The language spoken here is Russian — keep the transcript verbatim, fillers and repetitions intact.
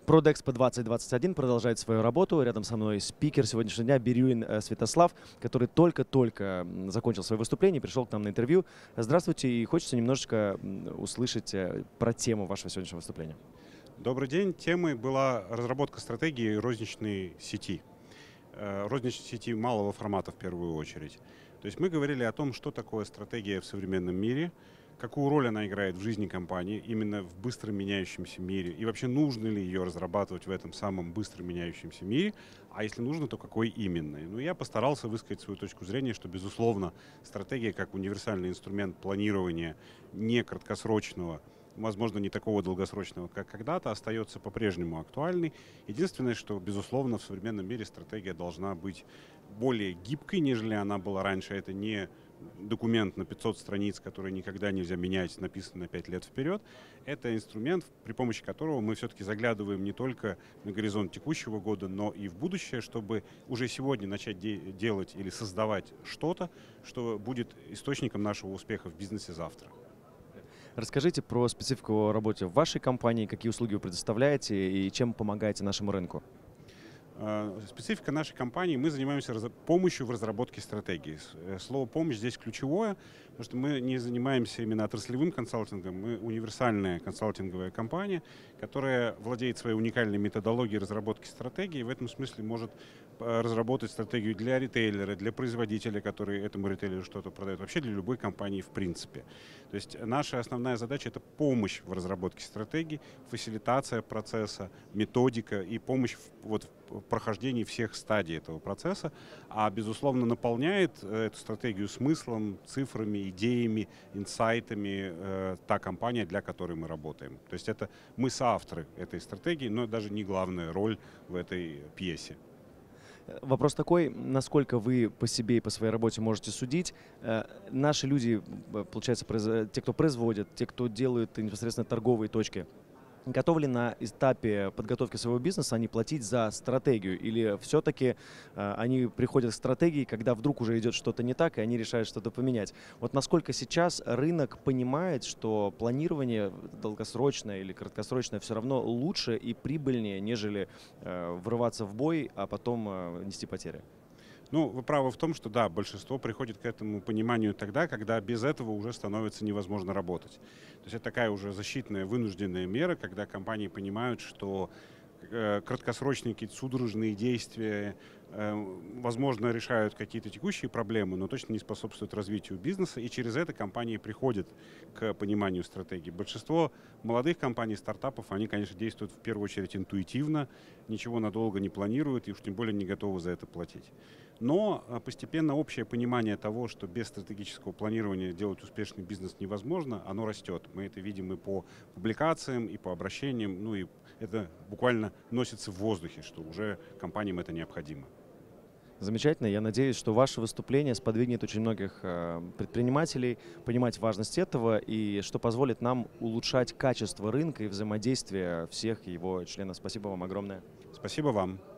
Продэкспо двадцать двадцать один продолжает свою работу. Рядом со мной спикер сегодняшнего дня Бирюин э, Святослав, который только-только м, закончил свое выступление, пришел к нам на интервью. Здравствуйте, и хочется немножечко м, услышать э, про тему вашего сегодняшнего выступления. Добрый день. Темой была разработка стратегии розничной сети. Э, Розничной сети малого формата в первую очередь. То есть мы говорили о том, что такое стратегия в современном мире, какую роль она играет в жизни компании, именно в быстро меняющемся мире, и вообще нужно ли ее разрабатывать в этом самом быстро меняющемся мире, а если нужно, то какой именно. Ну, я постарался высказать свою точку зрения, что, безусловно, стратегия как универсальный инструмент планирования не краткосрочного, возможно, не такого долгосрочного, как когда-то, остается по-прежнему актуальной. Единственное, что, безусловно, в современном мире стратегия должна быть более гибкой, нежели она была раньше. Это не документ на пятьсот страниц, который никогда нельзя менять, написан на пять лет вперед. Это инструмент, при помощи которого мы все-таки заглядываем не только на горизонт текущего года, но и в будущее, чтобы уже сегодня начать де- делать или создавать что-то, что будет источником нашего успеха в бизнесе завтра. Расскажите про специфику работы в вашей компании, какие услуги вы предоставляете и чем помогаете нашему рынку. Э, Специфика нашей компании — мы занимаемся разра- помощью в разработке стратегии. С- э, Слово «помощь» здесь ключевое, потому что мы не занимаемся именно отраслевым консалтингом, мы универсальная консалтинговая компания, которая владеет своей уникальной методологией разработки стратегии, и в этом смысле может э, разработать стратегию для ритейлера, для производителя, который этому ритейлеру что-то продает, вообще для любой компании в принципе. То есть наша основная задача — это помощь в разработке стратегии, фасилитация процесса, методика и помощь в, вот, в прохождении всех стадий этого процесса, а, безусловно, наполняет э, эту стратегию смыслом, цифрами, идеями, инсайтами э, та компания, для которой мы работаем. То есть это мы соавторы этой стратегии, но даже не главная роль в этой пьесе. Э, Вопрос такой, насколько вы по себе и по своей работе можете судить. Э, Наши люди, э, получается, произ- те, кто производят, те, кто делают непосредственно торговые точки, готовы ли на этапе подготовки своего бизнеса они платить за стратегию? Или все-таки э, они приходят к стратегии, когда вдруг уже идет что-то не так, и они решают что-то поменять? Вот насколько сейчас рынок понимает, что планирование долгосрочное или краткосрочное все равно лучше и прибыльнее, нежели э, врываться в бой, а потом э, нести потери? Ну, вы правы в том, что да, большинство приходит к этому пониманию тогда, когда без этого уже становится невозможно работать. То есть это такая уже защитная, вынужденная мера, когда компании понимают, что э, краткосрочные какие-то судорожные действия, э, возможно, решают какие-то текущие проблемы, но точно не способствуют развитию бизнеса, и через это компании приходят к пониманию стратегии. Большинство молодых компаний, стартапов, они, конечно, действуют в первую очередь интуитивно, ничего надолго не планируют и уж тем более не готовы за это платить. Но э, постепенно общее понимание того, что без стратегического планирования делать успешный бизнес невозможно, оно растет. Мы это видим и по публикациям, и по обращениям, ну и это буквально носится в воздухе, что уже компаниям это необходимо. Замечательно. Я надеюсь, что ваше выступление сподвигнет очень многих э, предпринимателей понимать важность этого и что позволит нам улучшать качество рынка и взаимодействия всех его членов. Спасибо вам огромное. Спасибо вам.